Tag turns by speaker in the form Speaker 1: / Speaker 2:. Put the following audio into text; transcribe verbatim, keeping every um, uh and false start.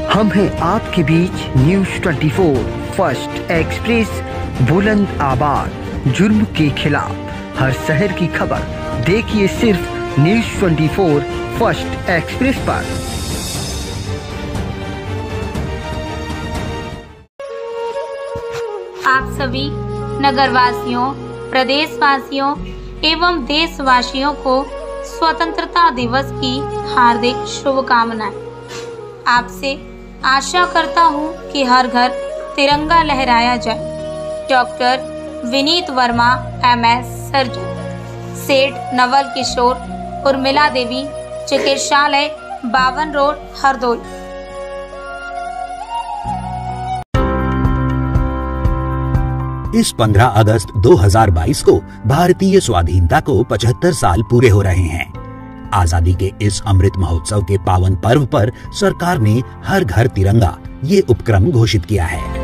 Speaker 1: हम हैं आपके बीच न्यूज चौबीस फर्स्ट एक्सप्रेस, बुलंद आवाज जुर्म के खिलाफ हर शहर की खबर देखिए सिर्फ न्यूज चौबीस फर्स्ट एक्सप्रेस पर।
Speaker 2: आप सभी नगरवासियों, प्रदेशवासियों एवं देशवासियों को स्वतंत्रता दिवस की हार्दिक शुभकामनाएं। आपसे आशा करता हूं कि हर घर तिरंगा लहराया जाए। Doctor Vineet Verma, M S surgeon, Seth Naval किशोर, उर्मिला देवी चिकित्सालय, बावन रोड, हरदोई।
Speaker 3: इस पंद्रह अगस्त दो हज़ार बाईस को भारतीय स्वाधीनता को पचहत्तर साल पूरे हो रहे हैं। आजादी के इस अमृत महोत्सव के पावन पर्व पर सरकार ने हर घर तिरंगा ये उपक्रम घोषित किया है।